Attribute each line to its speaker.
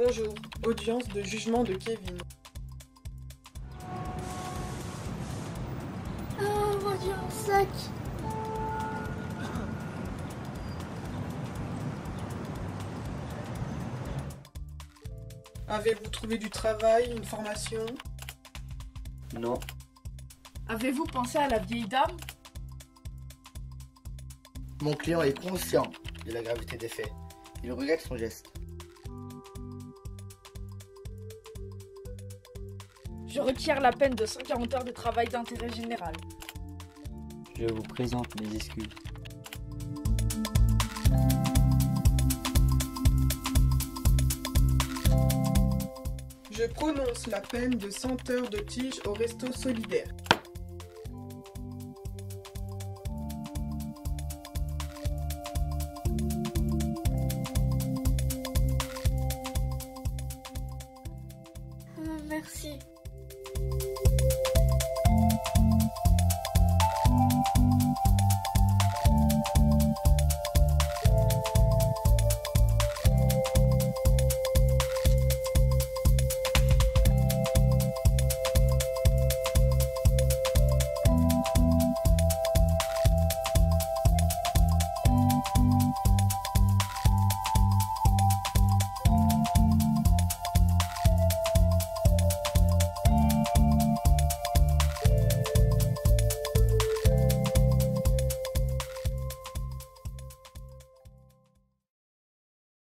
Speaker 1: Bonjour, audience de jugement de Kevin.
Speaker 2: Oh mon Dieu, un sac.
Speaker 1: Avez-vous trouvé du travail, une formation?
Speaker 3: Non.
Speaker 4: Avez-vous pensé à la vieille dame?
Speaker 3: Mon client est conscient de la gravité des faits. Il regrette son geste.
Speaker 4: Je requiers la peine de 140 heures de travail d'intérêt général.
Speaker 5: Je vous présente mes excuses.
Speaker 1: Je prononce la peine de 100 heures de tige au resto solidaire.
Speaker 2: Merci.